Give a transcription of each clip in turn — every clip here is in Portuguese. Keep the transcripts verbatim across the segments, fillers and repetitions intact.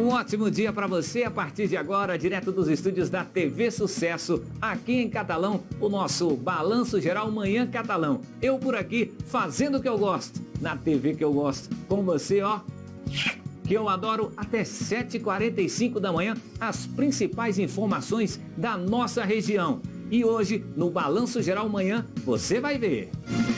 Um ótimo dia para você a partir de agora, direto dos estúdios da T V Sucesso, aqui em Catalão, o nosso Balanço Geral Manhã Catalão. Eu por aqui, fazendo o que eu gosto, na T V que eu gosto, com você, ó, que eu adoro, até sete e quarenta e cinco da manhã, as principais informações da nossa região. E hoje, no Balanço Geral Manhã, você vai ver.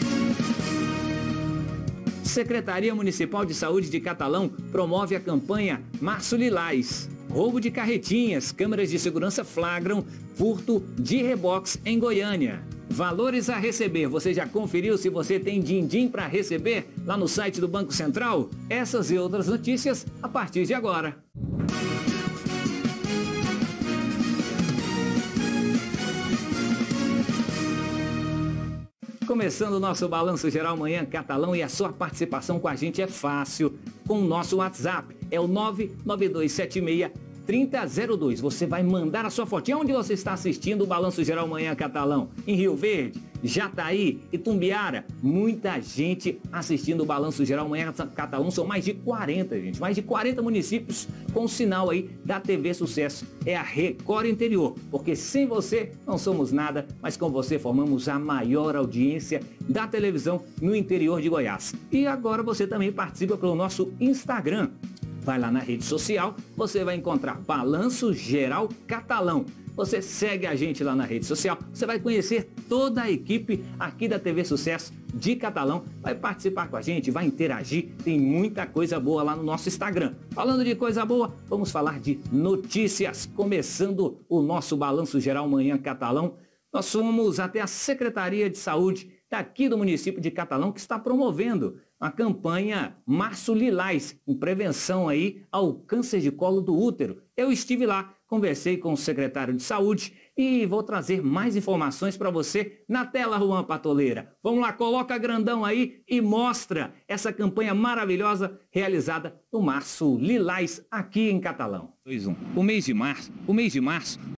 Secretaria Municipal de Saúde de Catalão promove a campanha Março Lilás. Roubo de carretinhas, câmeras de segurança flagram furto de reboques em Goiânia. Valores a receber, você já conferiu se você tem din-din para receber lá no site do Banco Central? Essas e outras notícias a partir de agora. Começando o nosso Balanço Geral Manhã Catalão, e a sua participação com a gente é fácil, com o nosso WhatsApp, é o nove nove dois sete seis, três zero zero dois. Você vai mandar a sua fotinha. Onde você está assistindo o Balanço Geral Manhã Catalão? Em Rio Verde, Jataí, Itumbiara, muita gente assistindo o Balanço Geral Manhã Catalão. São mais de quarenta, gente, mais de quarenta municípios com o sinal aí da T V Sucesso. É a Record Interior, porque sem você não somos nada, mas com você formamos a maior audiência da televisão no interior de Goiás. E agora você também participa pelo nosso Instagram. Vai lá na rede social, você vai encontrar Balanço Geral Catalão. Você segue a gente lá na rede social, você vai conhecer toda a equipe aqui da T V Sucesso de Catalão, vai participar com a gente, vai interagir, tem muita coisa boa lá no nosso Instagram. Falando de coisa boa, vamos falar de notícias, começando o nosso Balanço Geral Manhã Catalão. Nós fomos até a Secretaria de Saúde daqui do município de Catalão, que está promovendo a campanha Março Lilás, em prevenção aí ao câncer de colo do útero. Eu estive lá, conversei com o secretário de Saúde e vou trazer mais informações para você na tela, Juan Patoleira. Vamos lá, coloca grandão aí e mostra essa campanha maravilhosa realizada no Março Lilás aqui em Catalão. dois, um. O mês de março, o mês de março